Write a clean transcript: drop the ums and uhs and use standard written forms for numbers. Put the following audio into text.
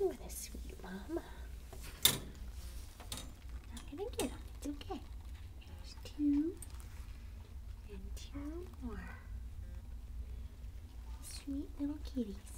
playing with a sweet mama. I'm gonna get them. It's okay. There's 2 and 2 more. Sweet little kitties.